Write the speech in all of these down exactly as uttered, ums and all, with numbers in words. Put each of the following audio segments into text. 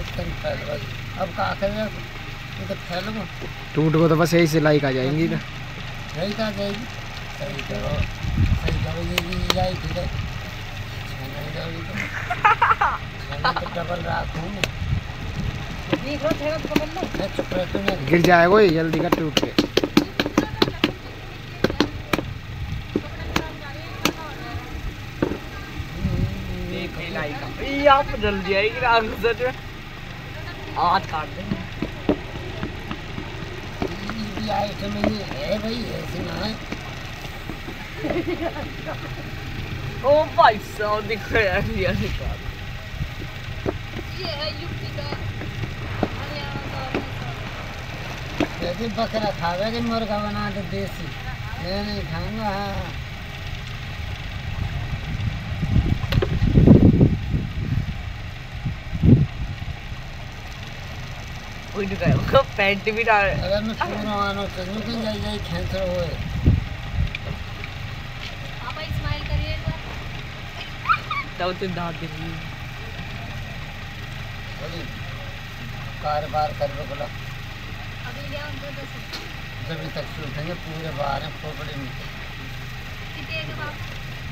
अब का करें तो फैल गो टूट को तो बस यही सिलाई का जाएंगी ना यही का जाएगी सही करो सही करो ये भी जाए ठीक है नहीं जाएगी तो तो डबल रखूं ठीक हो ठेका तो पकड़ लो चुप रह तू नहीं गिर जाएगा ये जल्दी का टूट के देख सिलाई का ये आप जल्दी आएगी आग सच में आज काट देंगे आइटम ये है भाई ऐसे ना है ओ भाई साहब दिख रहा है ये निकाल ये है यूपी का हरियाणा का यदि बकरा खावे कि मुर्गा बना दे देसी मैं नहीं खाऊंगा कोई नहीं खाएगा पैंट भी डाल अगर मैं पूरा आनो चलूं कि जाई जाई खेंचर होए आप स्माइल करिए तो तुम दांत दिखी बोली कारोबार कर लो बोला अभी लिया उनको दस जब तक सूखेंगे पूरे बाहर में खोपड़ी में कितने के बाप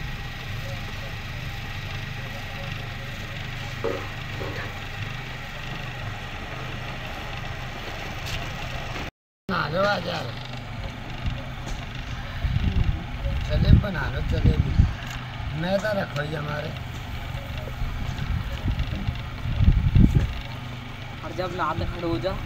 बना लो आज यार चले बना लो चले भी मैदा रखो ही हमारे और जब नाद खड़े हो जा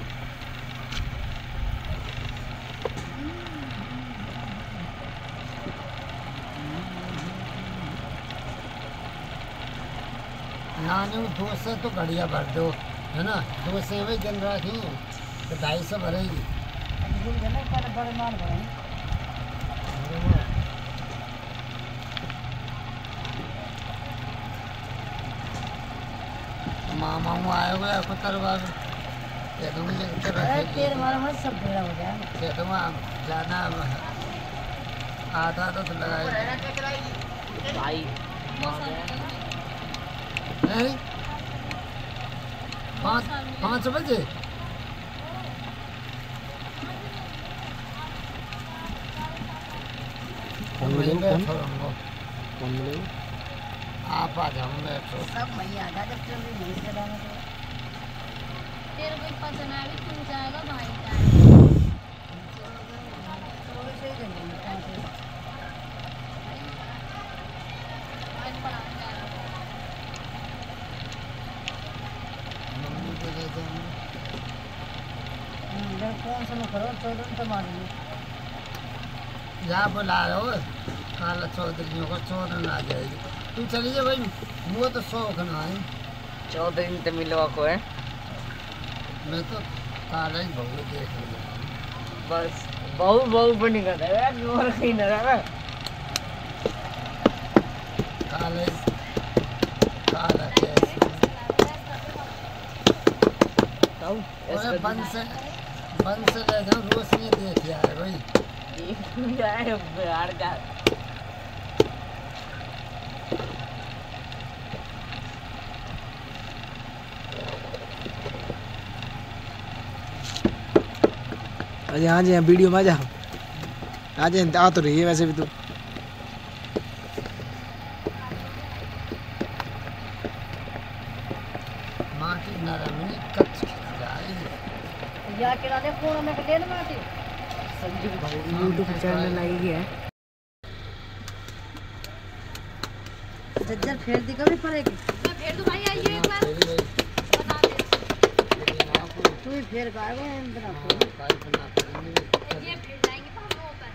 नाने में दो से तो घड़िया भर दो है ना दो से भाई जल रखी तो ढाई सौ भरेगी बड़े माल भरेंगे मामा वो आए हुए आपको तरवार ये तो मुझे तेरे मारा मत सब भेड़ा हो जाएगा ये तो वहाँ जाना आधा तो लगाए भाई पाँच पाँच बजे कौन मिलेगा कौन मिलेगा आप आ जाओ बैठो सब भैया आधा जब चल रही नहीं चलाना तो तेरे को पता ना अभी तू जाएगा भाई जाएगा कौन सा करो चौदह तो मारेंगे यहाँ बुला रहे हो काला चौधरी को चौदह आ जाएगी तू चली जा भाई वो तो शौक ना है चौदह दिन तो मिलवा को है मैं तो काला ही बहु देख लिया बस बहु बहु बनी कर रहा है और कहीं ना रहा काले काला कैसे अरे बंद से बंद से ले जाओ रोशनी देख यार भाई जाए बिहार जा अरे हाँ जी वीडियो में आ जा आ जा आ तो रही है वैसे भी तू माटी नरम नहीं कच्ची या के ने फोन में ले ना माटी संजू यूट्यूब चैनल लाएगी है जज्जर फेर दी कभी पड़ेगी मैं फेर दूं भाई आइए एक बार बता दे तू ही फेर गाएगा इंद्रा को काय बना करेंगे ये फेर जाएंगे हम ऊपर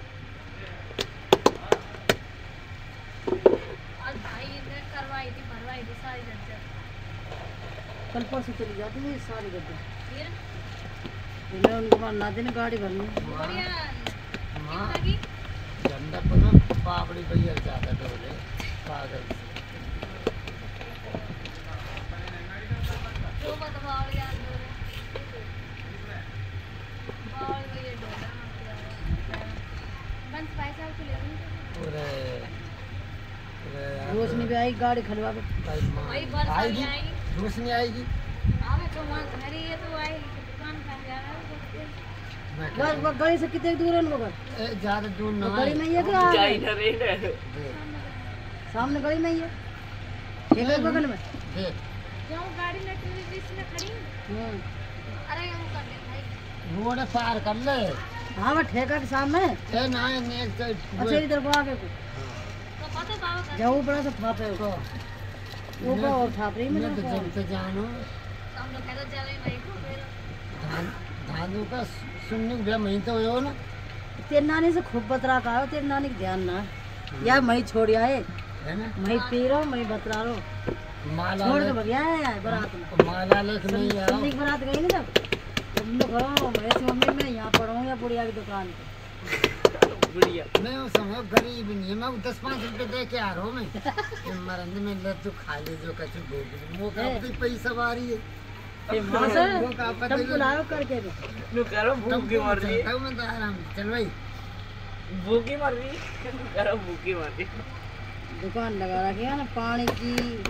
और भाई ने करवाई थी भरवाई थी सारी जज्जर कल परसों चली जाती है सारी गड्ढे फिर मैं उनको मानना दिन गाड़ी भरनी बढ़िया मां झंडा पर ना पापड़ी भैया ज्यादा डोले पागल जो मत बावल यार बावल भैया डोला बंद पैसा तो ले पूरे रोशनी भी आई गाड़ी खलवा के भाई रोशनी आएगी बस बस गली से कितने दूर है उनको घर? ज्यादा दूर ना गली में ही है क्या? जाई ना रे ना सामने गली में ही है, ठेके के बगल में। देख क्यों गाड़ी लगी हुई बीच में खड़ी? हम्म, अरे वो कर ले भाई। रोड पार कर ले। हाँ वो ठेका के सामने। ए ना नेक्स्ट अच्छा इधर को आगे को तो पता बाबा का जाओ बड़ा सा थापे को ऊपर और थापरी में मैं तो ना जब से जानो हम लोग कहते चले भाई को फिर धान धानों का सुनने को मही तो हो ना। तेरे नानी से खूब बतरा का तेरे नानी का ध्यान ना यार मई छोड़ आए है ना। मई पी रो मई बतरा रो माला छोड़ के ले भग आए बारात में। माला लेके नहीं आओ। संदीप बारात गई ना जब तुम लोग कहो मेरे मम्मी मैं यहाँ पढ़ूँ या बुढ़िया की दुकान पे। बुढ़िया मैं उस समय गरीब नहीं है, मैं दस पाँच रुपए दे के आ रहा हूँ। मैं मरंद में ले तू खा ले जो कछु भोग वो का अपनी पैसा वारी है। ये माँ से वो का पता तब बुलाओ करके दे। नु करो भूख की मर रही है मैं तो आराम चल भाई भूख की मर रही है नु करो भूख की मर रही है दुकान लगा रखी है ना पानी की।